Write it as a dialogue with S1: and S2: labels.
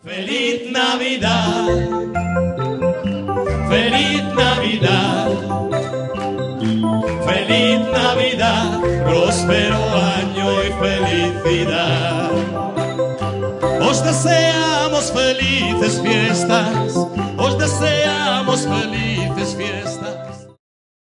S1: Feliz Navidad, feliz Navidad, feliz Navidad, próspero año y felicidad. Os deseamos felices fiestas, os deseamos felices fiestas.